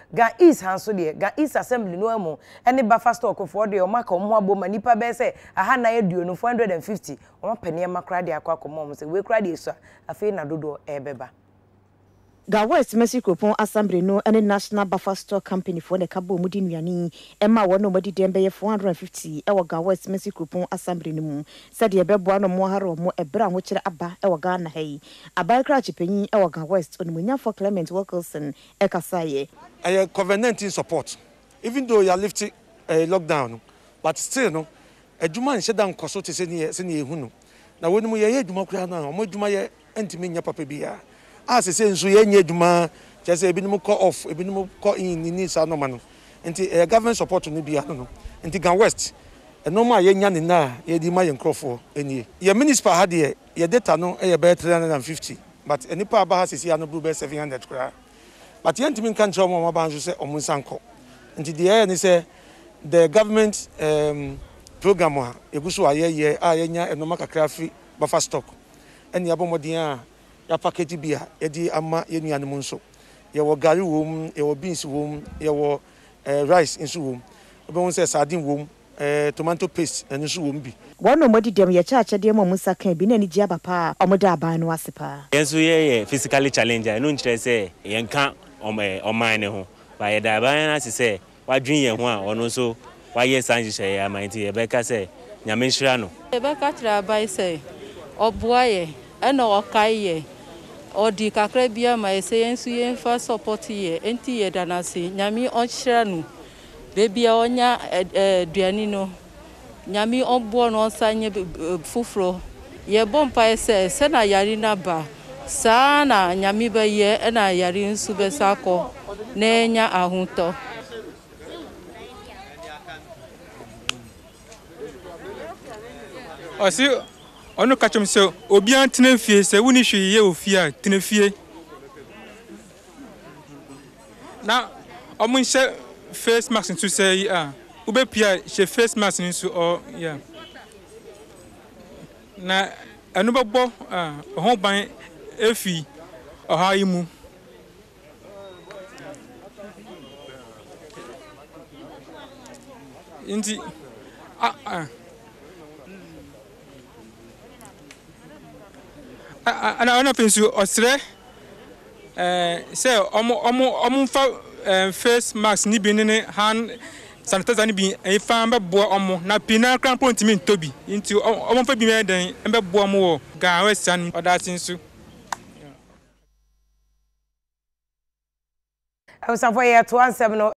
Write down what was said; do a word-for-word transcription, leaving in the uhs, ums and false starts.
Ga East hanso de Ga East Assembly no emo ene buffer stock for de o maka o mo aboma nipa be se aha na aduonu four hundred fifty o pene makra de akwa komo mo se we kra de so afi na dodo ebeba Ga West Mexico Assembly no any National Buffer Stock Company for the Cabo Mudi Nuani, Emma one nobody dembe four hundred fifty, our Ga West Mexico Assembly no moon, said the Bebuano Moharo mo a brown which abba, our Ghana hay, a biocrachi penny, our Ga West on Munya for Clement Wilkerson, Ekasaye. I have COVID nineteen support, even though you are lifting a lockdown, but still, no, a Juman shut down Cosote Seni Huno. Now, when we are Jumacrana, or Mojumaya, Antimina Papabia. As I say, so ye juma just a bit call off, a bit more call in in this anomaly. And a government support to be no. And the Gan West, and no more young in na, ye di my Crawford, any. Your minister had ye, your data no a better three hundred fifty, but any power has is no blue best seven hundred cry. But the Antimin can't show more about you say on Monsanco. And the air and say the government um program, a Gusua ye, Ayanya, and no maka crafty buffer stock. And the Abomodia. Ya package bia edi ama yenu anu nso ye wo gari wom ye wo beans wom ye wo rice nso wom obe won say sardine wom tomato paste nso wom bi one omodi dem ye cha cha dem musa kan bi na ni gia papa omoda aban no asepa yenso ye physically challenger no nchire say ye nka oman ne ho ba ye da ban na se say wadwen ye ho a ono so wa ye sanje she ya manti ye beka say nyame nhira no ye beka tra bai say oboa ye ena okai ye odi kakra bia ma ese yensu yen fa support ye enti ye danase nyami onhira nu bebia onya aduani no nyami onbo no sanye fufuro ye bompa ese se na yari na ba sa na nyami ba ye na yari nsu be sako na enya ahunto osi ono kachom se obi antene fie se woni hwe ye ofia tene fie na omo nche face mask nso say ah ube pia she face mask nso o yeah na anu bebo ah ho ban efi oha yimu inti ah ah ana ona pensu osre eh say omo omo omo fa face mask ni bi ne hand sanitizer ni bi e fa be bo omo na pina kran point mi ntobi nti omo fa bi me den be bo omo wo Ga West an oda sinsu I was for year two one seven